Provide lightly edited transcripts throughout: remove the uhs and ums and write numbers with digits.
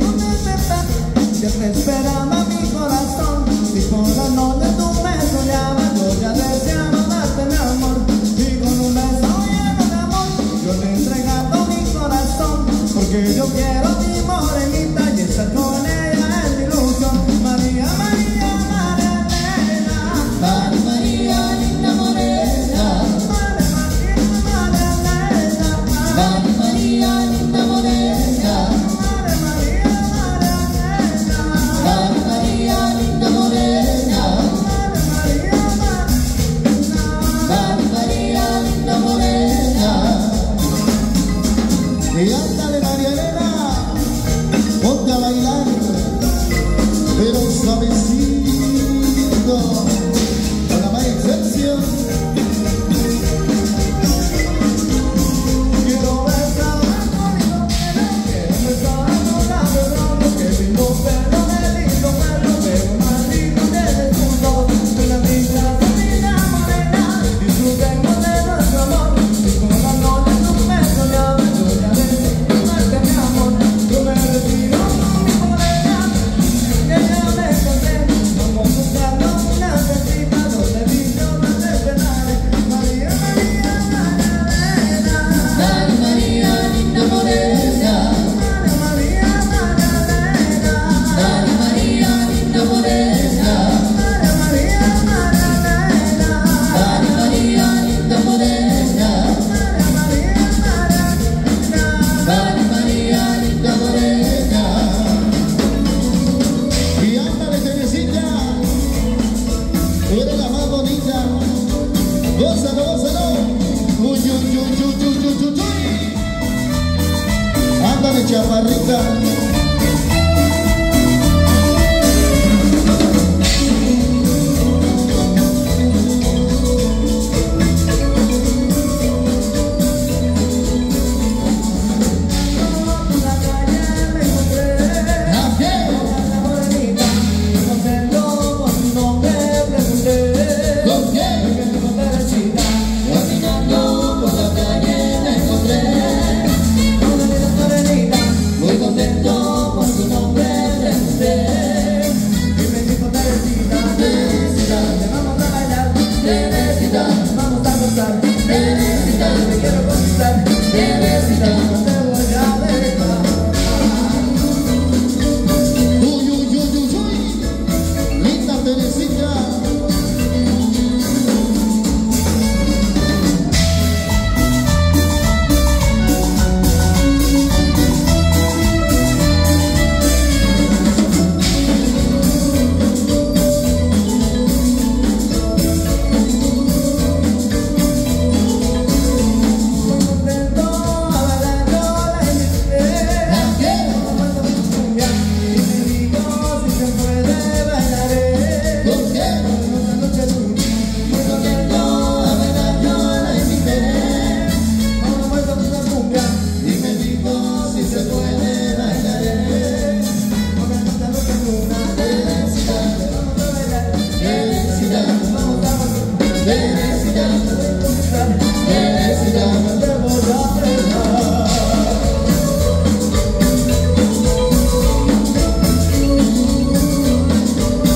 que te esperaba mi corazón. Si por la noche tú me soñabas, yo ya deseaba darte mi amor. Y con un beso lleno de amor, yo te he entregado mi corazón. Porque yo quiero a mi morenita y estar con ella es mi ilusión. María, María, María Elena. María, María, linda morena. María, María, María Elena. María, María, linda morena. María, María, María Elena. María, María, linda morena. María, María, linda morena. Y ándale, María Elena, ponte a bailar, pero suavecito, con la más excepción. Quiero besar bonito pelo, quiero besar con labios rojos, que lindo pelo, pero más lindo que el mundo. Una niña morena, disfrutemos de nuestro amor. Y con la noche tú me soñabas, yo ya deseo darte mi amor. Yo me retiro con mi morena, que ya me encontré. Vamos buscando una casita donde visiones de penales. María, María, María Elena. María, María, linda morena. María, María, María Elena. María, María, linda morena. María, María, María Elena. María, María, linda morena. María, María, María, María, linda morena. Y ándale, Teresita, tú eres la más bonita. Gózalo, gózalo. Uy, uy, uy, uy, uy, uy, uy, uy. Ándale, chaparrita. Caminando por la calle me encontré. Muy contento por su nombre pregunté. Teresita, vamos a bailar, Teresita, vamos a gozar, Teresita, te quiero conquistar, Teresita. no te voy a dejar. Uy, uy, uy, uy, uy. Linda Teresita.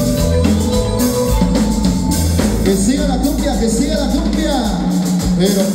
Que siga la cumbia, pero